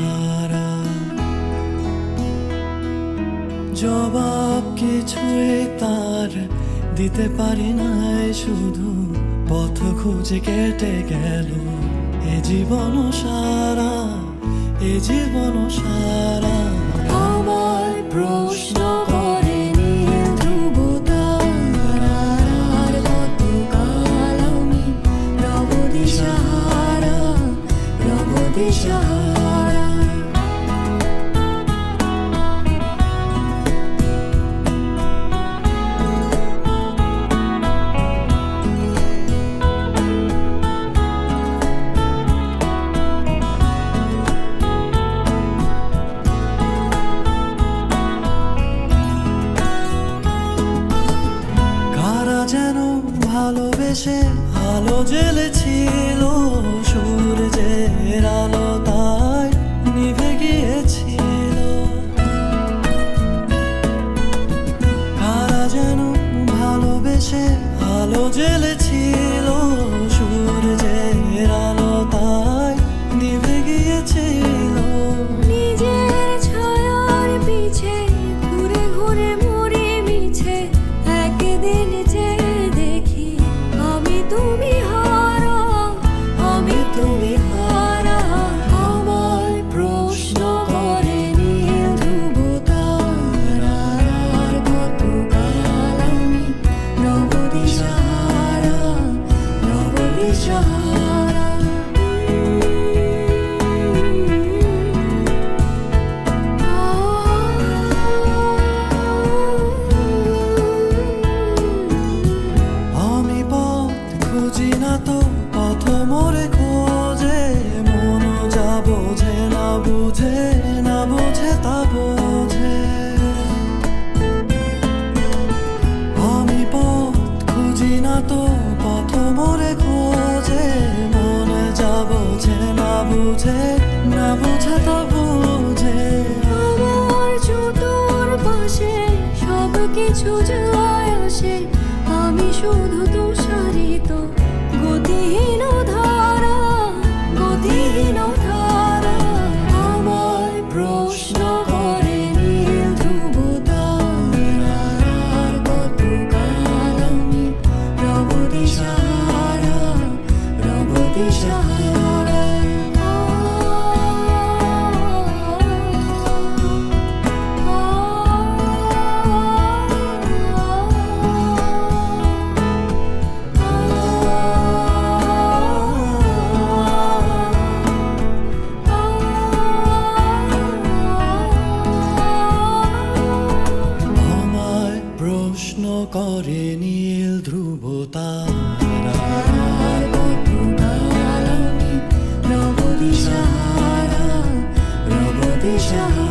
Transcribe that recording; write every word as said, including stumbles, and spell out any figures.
সারা জবাব কিছুই তার দিতে পারি নাই শুধু পথ খুঁজে কেটে গেল এ জীবন সারা এ জীবন সারা আমায় প্রশ্ন করে নীল ধ্রুব তারার গতকাল আমি রব দিশাহারা রব দিশাহারা ভালোবেসে আলো জ্বেলেছিল সূর্যের আলো তাই নিভে গিয়েছিল কারা যেন ভালোবেসে আলো জ্বেলেছিল সূর্যের আলো তাই নিভে গিয়েছিল নিজের ছায়ার পিছে ঘুরে ঘুরে মরে মিছে একদিন যে তুমি হারা আমি তুমি হারা আমায় প্রশ্ন করে নীল ধ্রুব তারার গতকাল আমি রব দিশাহারা রব দিশাহারা আমি খুঁজি না তো পথ মোরে খোঁজে মন যা বোঝে না বুঝে না বোঝে তা বোঝে আমি পথ খুঁজি না তো পথ মোরে খোঁজে মন যা বোঝে না বুঝে না বুঝে তা বোঝে আমার জুতোর পাশে সব কিছু যায় আসে আমি শুধু তুষারিত গতিহীন ধারা গতিহীন ধারা আমায় প্রশ্ন করে নীল ধ্রুব তারার গতকাল আমি রব দিশাহারা রব দিশাহারা করে নীল ধ্রুব তারার গতকাল আমি রব দিশাহারা রব দিশাহারা